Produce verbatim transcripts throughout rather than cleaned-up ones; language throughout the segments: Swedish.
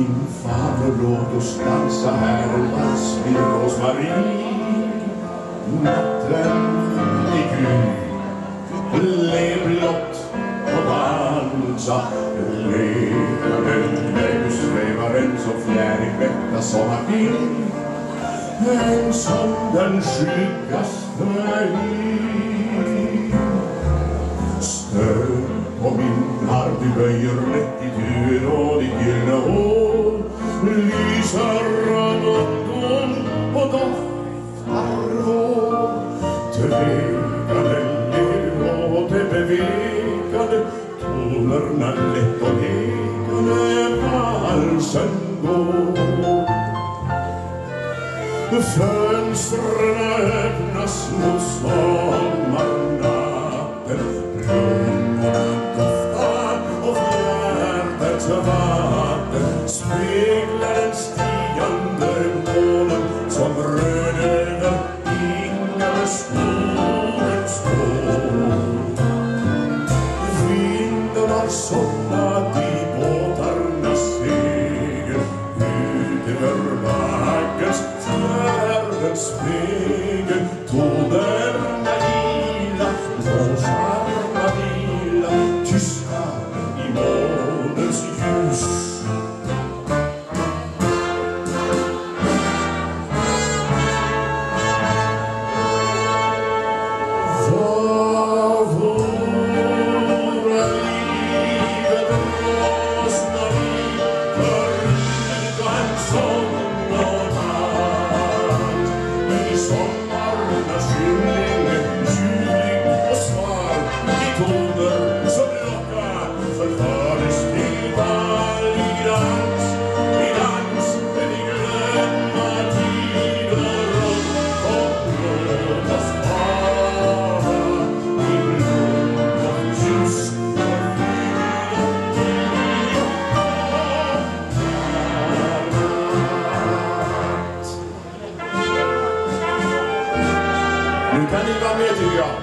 min farbror, låt oss dansa här en vals vid Rosmarin. Natten är grym, lev blott och dansa. Leva den där du svävar en så fjärig väckta sommarvind. En som den skyggaste in. Stöd på min arm, du böjer rätt i tur och ditt gyllene hår lyser av ungdom och doftar vår. Tvekade lev och det bevekade tonerna lätt och lekade valsen går. Fönstren öppnas mot sommarnatten, blommorna doftar och fjärdens vatten speglar den stigande månen som röd över inga skogen står. Vinden har somnat i båtarnas segel ut över backens fjärdens spegel. Tonerna vila, blåsarna vila, tysta i månens ljus. Vad våra livet rosnar i, förrygga en sång och natt. I sommarnas skymning, ljuvlig och sval, i toner som lockar förföres till varje dans. I dans där vi glömma tid och rum och låt oss vara i blod och ljus och vila i natt. Nu kan ni vara med, tycker jag.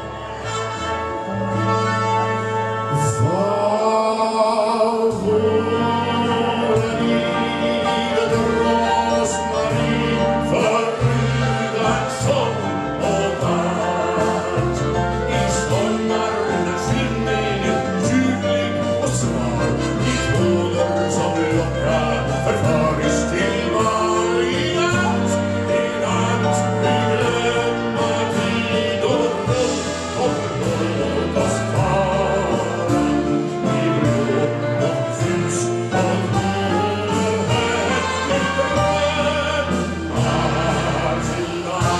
Vad våra livet rosnar i, förrygga en sång och natt. I sommarnas skymning, ljuvlig och sval, i toner som lockar förföres till varje natt. I natt vi glömma tid och rum och låt oss vara i blå och ljus och toner här i dröm alltid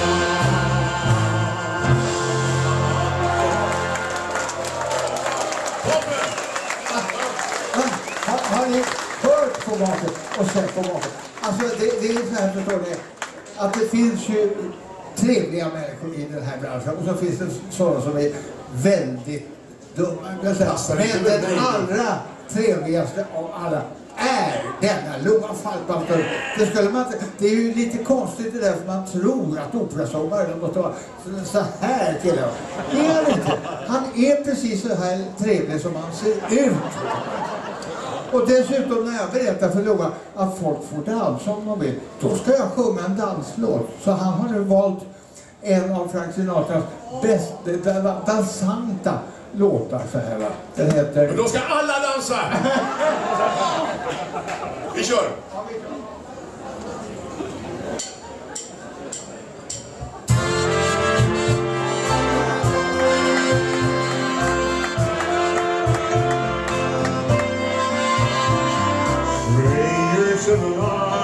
Har, har ni hört formatet och sett formatet? Alltså det, det är så här, förstår ni, att det finns ju trevliga människor i den här branschen och så finns det sådana som är väldigt dumma. Jag säger, men den allra trevligaste av alla är denna Loa Falkmaster. Det skulle man inte, det är ju lite konstigt det där för man tror att operasångaren måste vara så här till honom. Det är han inte. Han är precis så här trevlig som han ser ut. Och dessutom när jag berättar för Loa att folk får dansa om de vill, då ska jag sjunga en danslåt. Så han har nu valt en av Frank Sinatras bästa dansanta låtar så här, va. Den heter... Men då ska alla dansa! Vi kör! Strangers in the night.